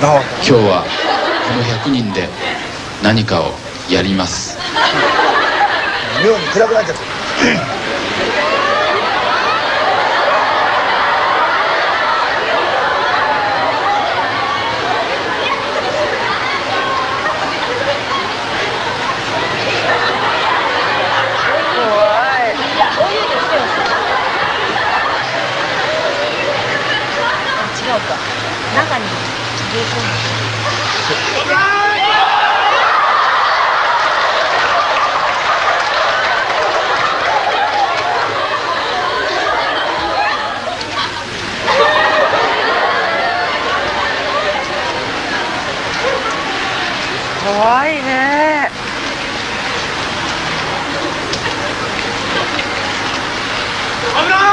今日はこの100人で何かをやります。 妙に暗くなっちゃった。 中に入れ込む。怖いね。 危ない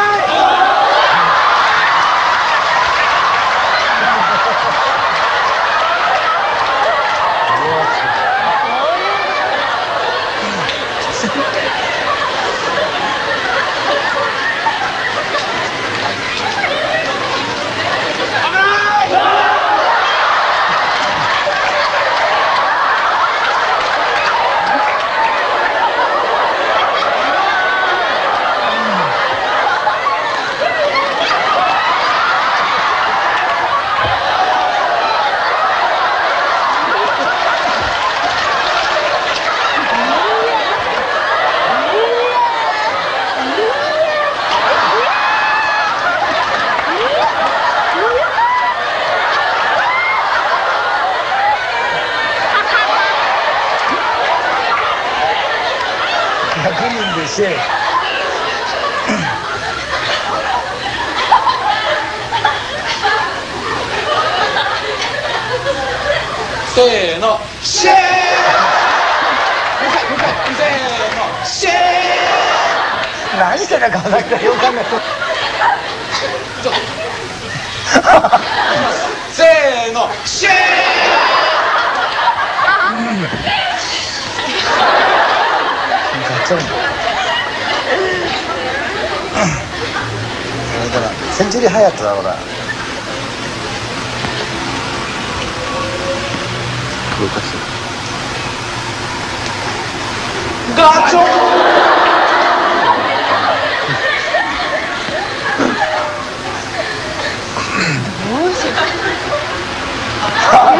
。100人でシェイ。 せーの、シェー。せーの、シェー。 何してたか分かんない。よく考えて。 せーの、シェー。 だからセンチュリーハヤットだろうな。 ガチョン。 どうしよう。